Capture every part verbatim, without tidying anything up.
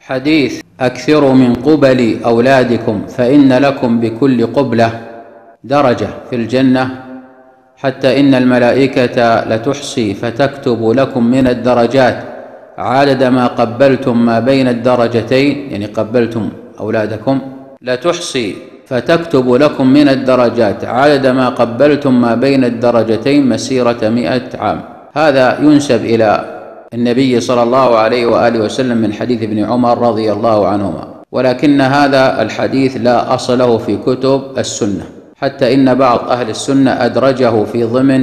حديث أكثروا من قبل أولادكم فإن لكم بكل قبلة درجة في الجنة، حتى إن الملائكة لتحصي فتكتب لكم من الدرجات عدد ما قبلتم ما بين الدرجتين، يعني قبلتم أولادكم، لتحصي فتكتب لكم من الدرجات عدد ما قبلتم ما بين الدرجتين مسيرة مئة عام. هذا ينسب إلى النبي صلى الله عليه وآله وسلم من حديث ابن عمر رضي الله عنهما، ولكن هذا الحديث لا أصل له في كتب السنة، حتى إن بعض أهل السنة أدرجه في ضمن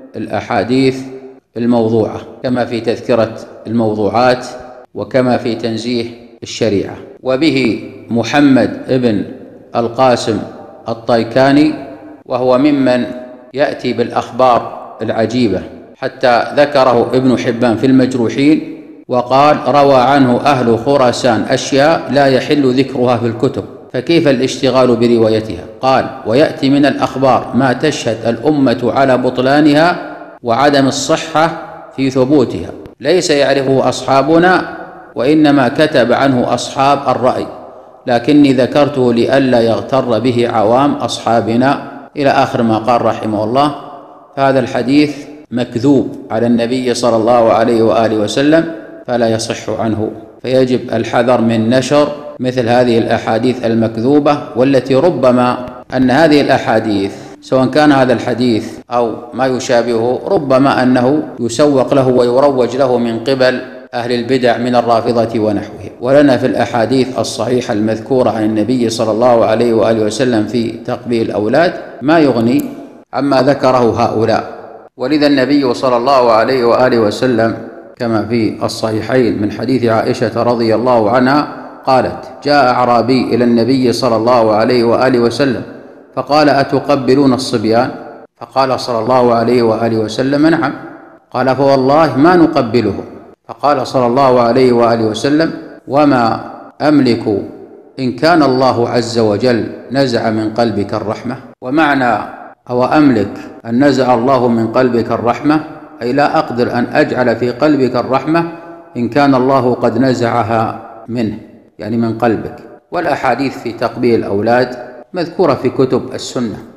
الأحاديث الموضوعة، كما في تذكرة الموضوعات وكما في تنزيه الشريعة. وبه محمد ابن القاسم الطيكاني، وهو ممن يأتي بالأخبار العجيبة، حتى ذكره ابن حبان في المجروحين وقال: روى عنه أهل خراسان أشياء لا يحل ذكرها في الكتب، فكيف الاشتغال بروايتها؟ قال: ويأتي من الأخبار ما تشهد الأمة على بطلانها وعدم الصحة في ثبوتها، ليس يعرفه أصحابنا وإنما كتب عنه أصحاب الرأي، لكني ذكرته لئلا يغتر به عوام أصحابنا، إلى آخر ما قال رحمه الله. فهذا الحديث مكذوب على النبي صلى الله عليه وآله وسلم، فلا يصح عنه، فيجب الحذر من نشر مثل هذه الأحاديث المكذوبة، والتي ربما أن هذه الأحاديث سواء كان هذا الحديث أو ما يشابهه ربما أنه يسوق له ويروج له من قبل أهل البدع من الرافضة ونحوهم. ولنا في الأحاديث الصحيحة المذكورة عن النبي صلى الله عليه وآله وسلم في تقبيل الأولاد ما يغني عما ذكره هؤلاء. ولذا النبي صلى الله عليه وآله وسلم كما في الصحيحين من حديث عائشة رضي الله عنها قالت: جاء أعرابي إلى النبي صلى الله عليه وآله وسلم فقال: أتقبلون الصبيان؟ فقال صلى الله عليه وآله وسلم: نعم. قال: فوالله ما نقبلهم. فقال صلى الله عليه وآله وسلم: وما أملك إن كان الله عز وجل نزع من قلبك الرحمة. ومعنى أو أملك أن نزع الله من قلبك الرحمة أي لا أقدر أن أجعل في قلبك الرحمة إن كان الله قد نزعها منه، يعني من قلبك. والأحاديث في تقبيل الأولاد مذكورة في كتب السنة.